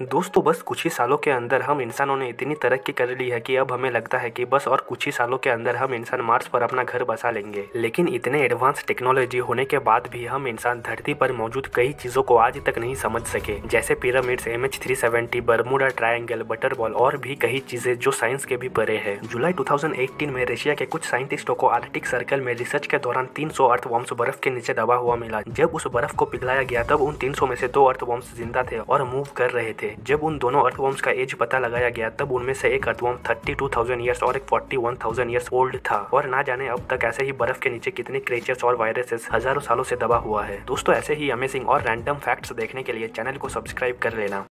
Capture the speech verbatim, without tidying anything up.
दोस्तों बस कुछ ही सालों के अंदर हम इंसानों ने इतनी तरक्की कर ली है कि अब हमें लगता है कि बस और कुछ ही सालों के अंदर हम इंसान मार्स पर अपना घर बसा लेंगे। लेकिन इतने एडवांस टेक्नोलॉजी होने के बाद भी हम इंसान धरती पर मौजूद कई चीजों को आज तक नहीं समझ सके, जैसे pyramids, M H three seventy, Bermuda triangle, butter ball और भी कई चीजें जो साइंस के भी परे है। जुलाई टू थाउजेंड एटीन में रशिया के कुछ साइंटिस्टों को आर्कटिक सर्कल में रिसर्च के दौरान तीन सौ अर्थवॉर्म्स बर्फ के नीचे दबा हुआ मिला। जब उस बर्फ को पिघलाया गया तब उन तीन सौ में से दो अर्थवॉर्म्स जिंदा थे और मूव कर रहे थे। जब उन दोनों अर्थवॉर्म्स का एज पता लगाया गया तब उनमें से एक earthworm thirty two thousand years और एक forty one thousand years old था। और ना जाने अब तक ऐसे ही बर्फ के नीचे कितने क्रिएचर्स और वायरसेस हजारों सालों से दबा हुआ है। दोस्तों ऐसे ही अमेजिंग और रैंडम फैक्ट्स देखने के लिए चैनल को सब्सक्राइब कर लेना।